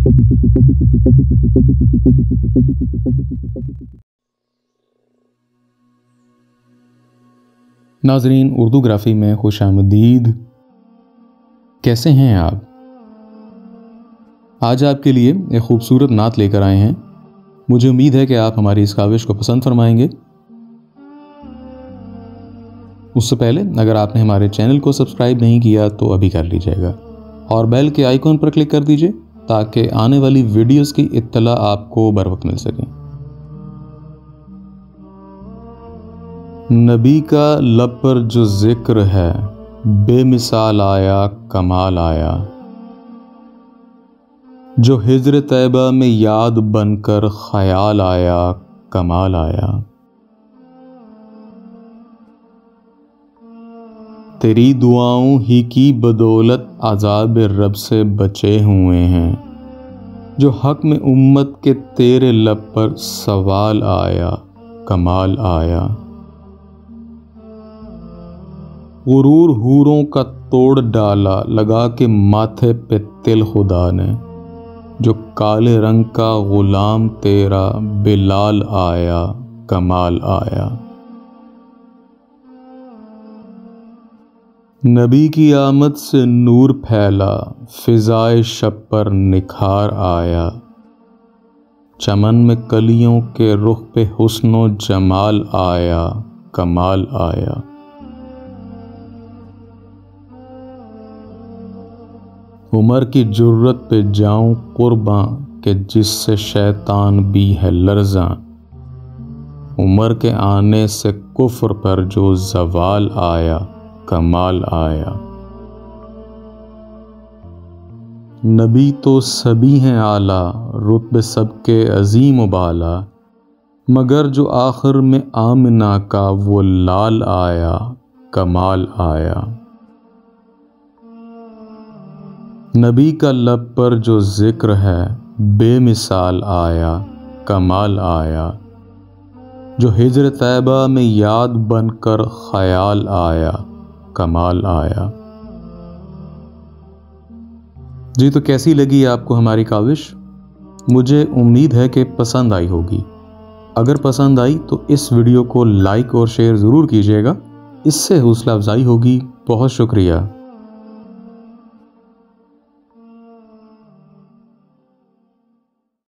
ناظرین، اردو گرافی میں خوش آمدید۔ کیسے ہیں آپ؟ آج آپ کے لیے ایک خوبصورت نعت لے کر آئے ہیں۔ مجھے امید ہے کہ آپ ہماری اس کاوش کو پسند فرمائیں گے۔ اس سے پہلے اگر آپ نے ہمارے چینل کو سبسکرائب نہیں کیا تو ابھی کر لیجئے گا اور بیل کے آئیکن پر کلک کر دیجئے تاکہ آنے والی ویڈیوز کی اطلاع آپ کو بر وقت مل سکے۔ نبی کا لب پر جو ذکر ہے، بے مثال آیا، کمال آیا، جو ہجر طیبہ میں یاد بن کر خیال آیا، کمال آیا۔ تیری دعاؤں ہی کی بدولت عذاب رب سے بچے ہوئے ہیں، جو حق میں امت کے تیرے لب پر سوال آیا، کمال آیا۔ غرور حوروں کا توڑ ڈالا لگا کے ماتھے پہ تل خدا نے، جو کالے رنگ کا غلام تیرا بلال آیا، کمال آیا۔ نبی کی آمد سے نور پھیلا، فضائے شب پر نکھار آیا، چمن میں کلیوں کے رخ پہ حسن و جمال آیا، کمال آیا۔ عمر کی جرت پہ جاؤں قرباں کہ جس سے شیطان بھی ہے لرزاں، عمر کے آنے سے کفر پر جو زوال آیا، کمال آیا۔ نبی تو سبھی ہیں اعلیٰ، رتبے سب کے عظیم و بالا، مگر جو آخر میں آمنہ کا وہ لال آیا، کمال آیا۔ نبی کا لب پر جو ذکر ہے، بے مثال آیا، کمال آیا، جو ہجر طیبہ میں یاد بن کر خیال آیا، کمال آیا۔ جی تو کیسی لگی آپ کو ہماری کاوش؟ مجھے امید ہے کہ پسند آئی ہوگی۔ اگر پسند آئی تو اس ویڈیو کو لائک اور شیئر ضرور کیجیے گا، اس سے حوصلہ افزائی ہوگی۔ بہت شکریہ۔